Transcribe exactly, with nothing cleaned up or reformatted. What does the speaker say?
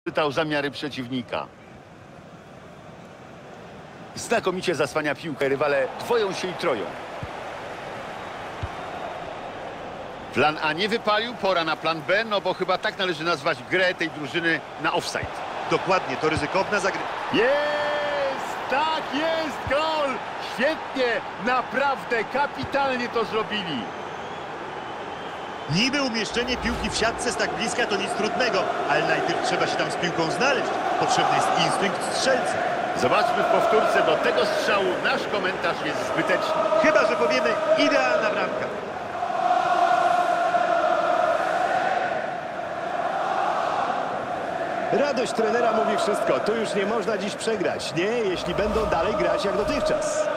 Czytał zamiary przeciwnika. Znakomicie zasłania piłkę. Rywale dwoją się i troją. Plan A nie wypalił, pora na plan B, no bo chyba tak należy nazwać grę tej drużyny na offside. Dokładnie, to ryzykowna zagrywka. Jest! Tak jest! Gol! Świetnie! Naprawdę kapitalnie to zrobili. Niby umieszczenie piłki w siatce z tak bliska to nic trudnego, ale najpierw trzeba się tam z piłką znaleźć. Potrzebny jest instynkt strzelca. Zobaczmy w powtórce, do tego strzału nasz komentarz jest zbyteczny. Chyba że powiemy idealna bramka. Radość trenera mówi wszystko. Tu już nie można dziś przegrać. Nie, jeśli będą dalej grać jak dotychczas.